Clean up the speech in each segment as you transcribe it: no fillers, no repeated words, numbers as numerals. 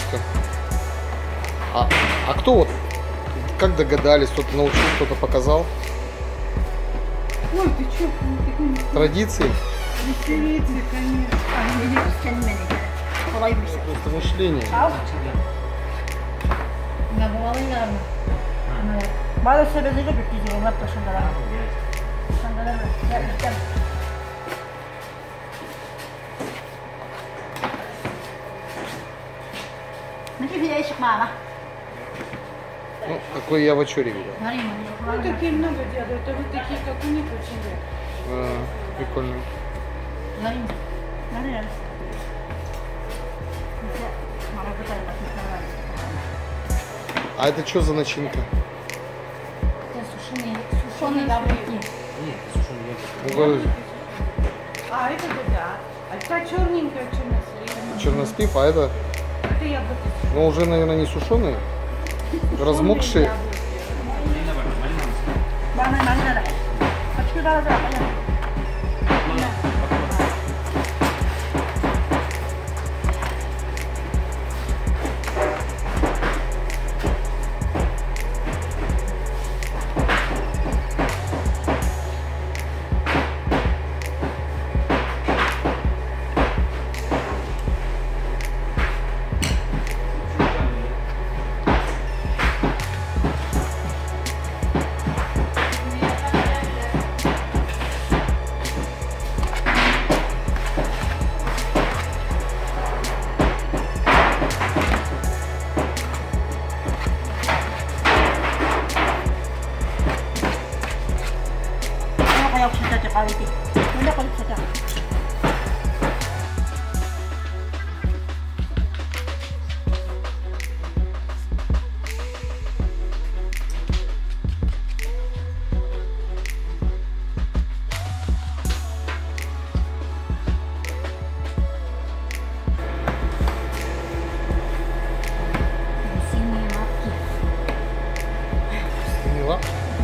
Умничка. А кто вот, как догадались, кто-то научил, кто-то показал? Ой, ты чё? Традиции? Традиции, конечно. Просто мышление. Bazı sebzeleri bitireceğim hep taşındalar. Taşındalar mı? Ya işte. Ne gibi bir değişik var? Ну, какой я в очереди видел. Ну, такие много делают, а вот такие, как у них, очень редко. Прикольно. А это что за начинка? Сушеные яблоки. Ну, А, это да. А та черненькая чернослив. чернослив, а это, Это яблоки. ну, уже, наверное, не сушеные, размокшие. Bana da. Açık da da. Yok siya sa quality. Wala ko sa ta. Поняла?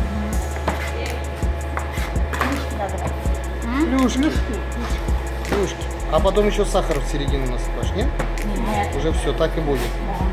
Плюшки. Плюшки. А потом еще сахар в середину насыпаешь, нет? Нет. Уже все, так и будет.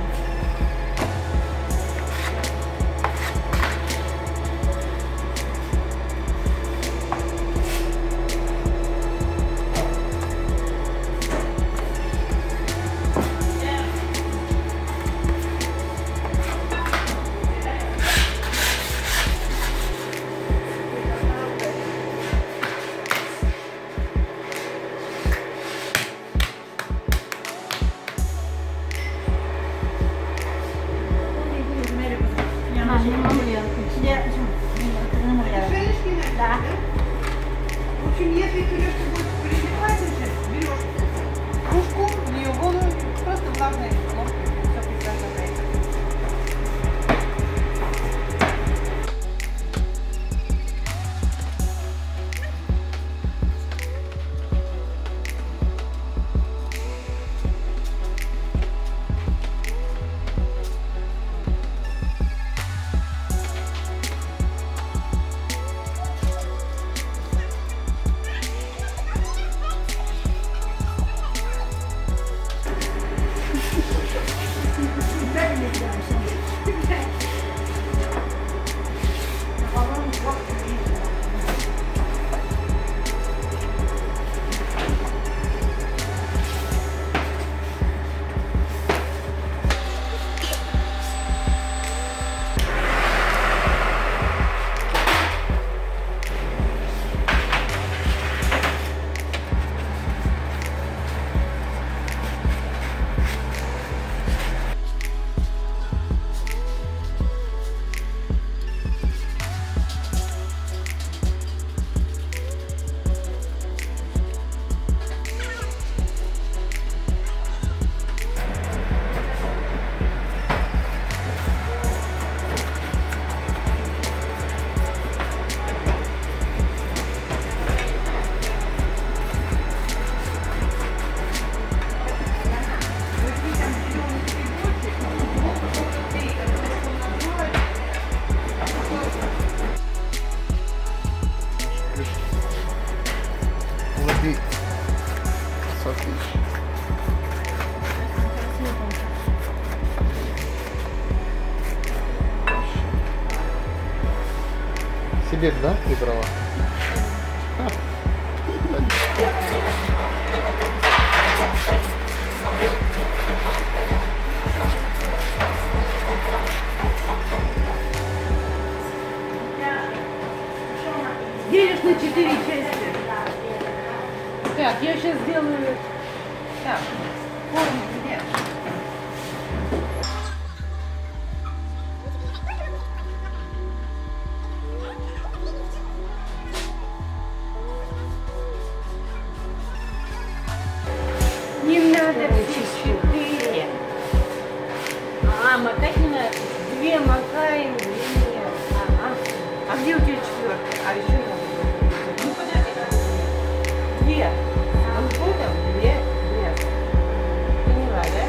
Да. В общем, если пюрешка будет переливать, берешь кружку, в нее воду, просто влажной ложкой, все прекрасно варится. Воды. Отлично. Сибирь, да, ты брала? Делишь на 4 части. Так, я сейчас сделаю... Так, форму где? Не надо все 4. А, мотать не надо. 2 макаем, 2 нет. Ага. А где у тебя 4? А еще надо. Ну, подожди. 2. Он понял? 2. Поняла, да?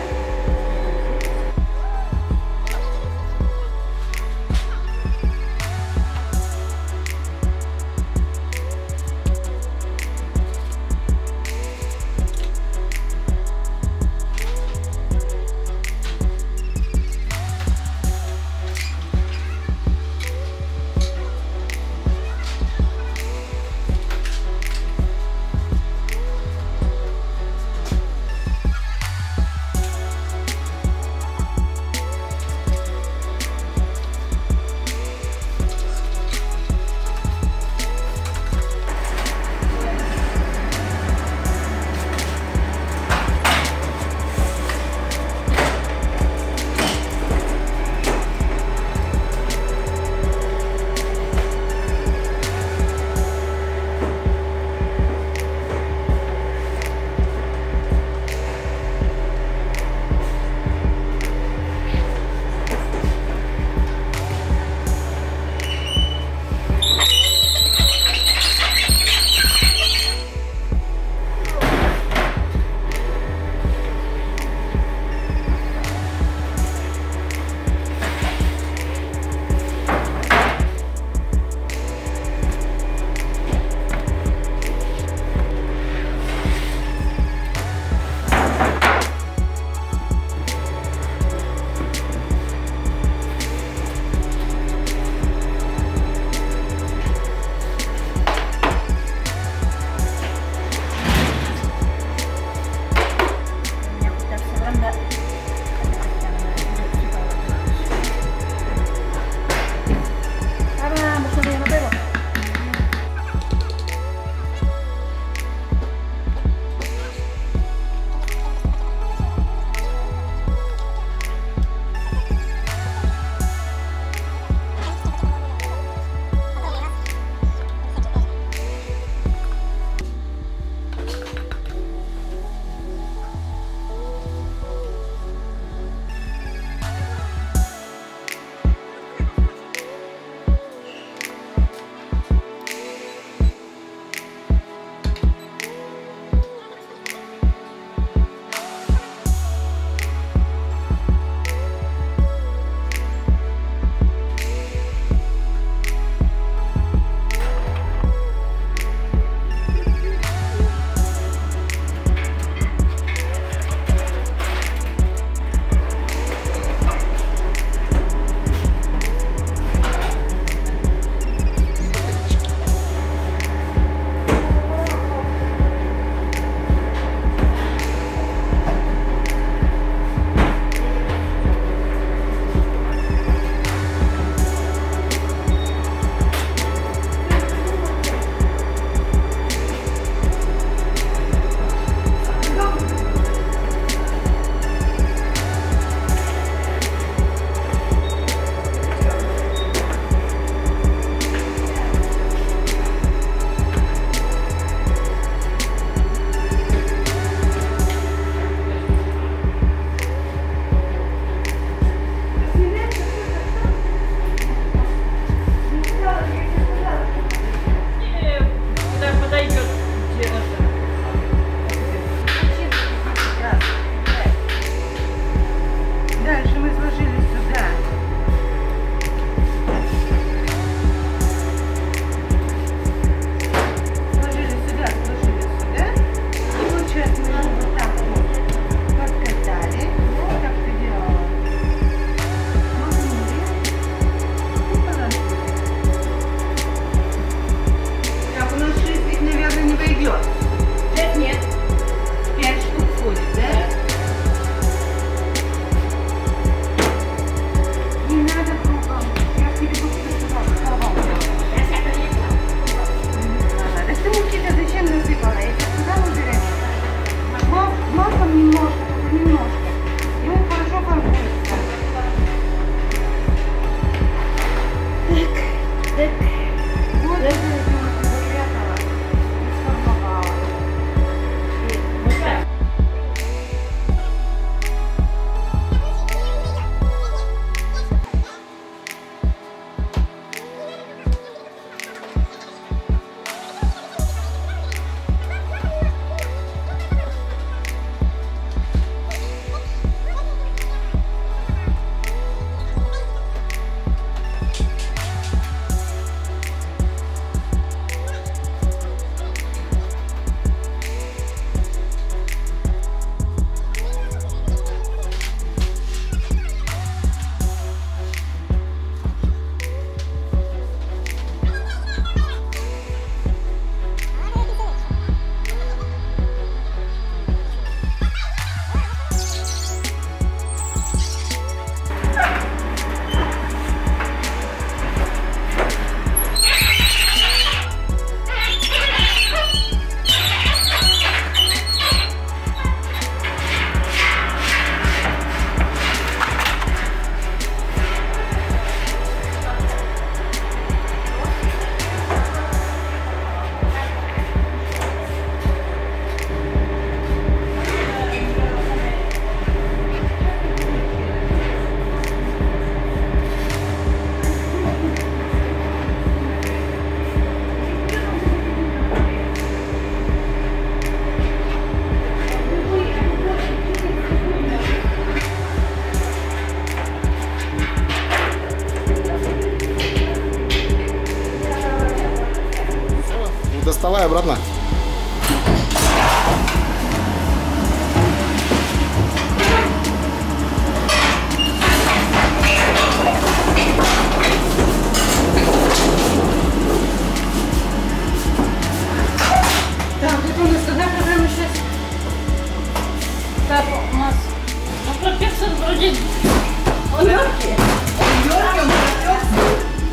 Смотри, он легкий. Лёгкий, он пропёкся.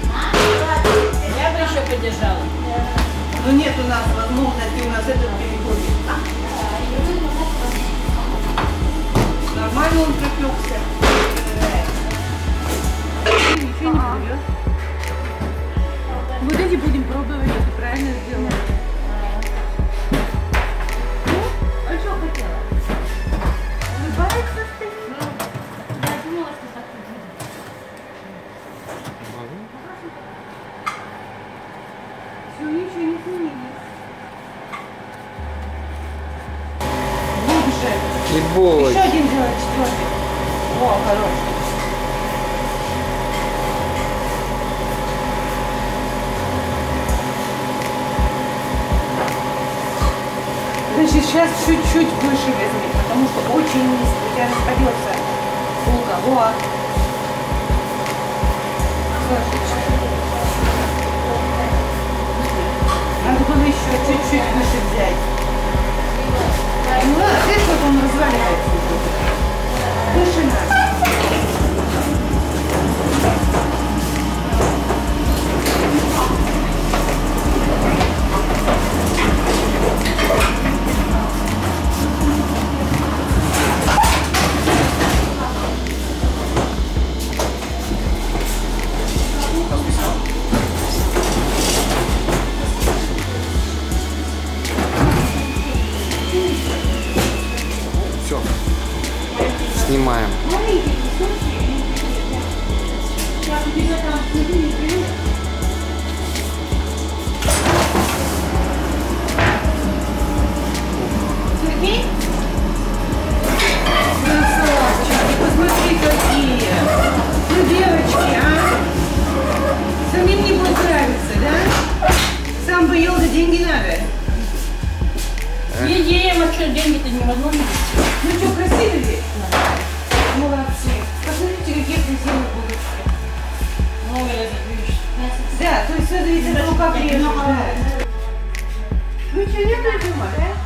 Я бы еще поддержала. Но нет у нас возможности, у нас этот переходит. Нормально он пропёкся. Ничего не будет. Вот эти будем пробовать, если правильно сделала. А что хотела? Улыбается ты? Я думала, что так и будет. Все, ничего не изменилось. Глубже. Не бойся. Еще один делать, четвертый. О, хороший. Значит, сейчас чуть-чуть выше возьми, потому что очень низко. У тебя расходился булка. Вот. Надо было еще чуть-чуть выше взять. Ну ладно, видишь, вот он разваливается. Выше надо. Все. Снимаем. Сергей? Красавчики, посмотри какие. Ну, девочки, а? Самим не будет нравиться, да? Сам бы ел, да деньги надо. Едем, а что, деньги-то невозможно. Ну что, красивые? Молодцы. Посмотрите, какие красивые булочки. Много лет, видишь. Да, то есть это ведь это как режут, да. Ну что, не надо,